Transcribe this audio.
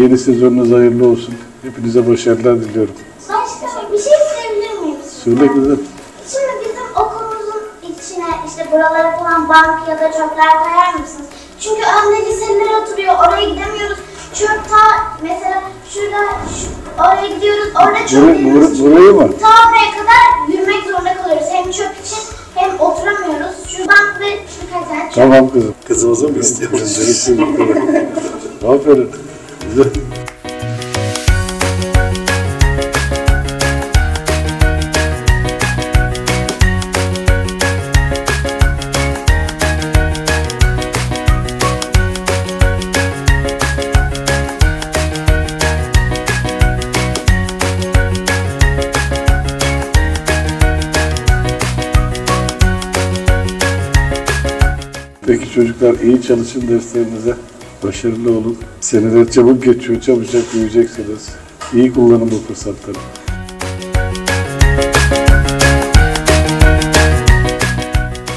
Yeni sezonunuz hayırlı olsun. Hepinize başarılar diliyorum. Başka bir şey söyleyebilir miyim? Söyle kızım. Şimdi bizim okulumuzun içine işte buralara falan bank ya da çöpler koyar mısınız? Çünkü önde liseler oturuyor, oraya gidemiyoruz. Çöp ta mesela şurada oraya gidiyoruz, orada çöp Burayı mı? Ta oraya kadar yürümek zorunda kalıyoruz. Hem çöp için hem oturamıyoruz. Şu bank ve birkaç tane çöp. Tamam kızım. Kızımızı mı istiyoruz? Aferin. Güzel. Peki çocuklar, iyi çalışın derslerinize. Başarılı olun. Seneler çabuk geçiyor, çabucak büyüyeceksiniz. İyi kullanın bu fırsatları.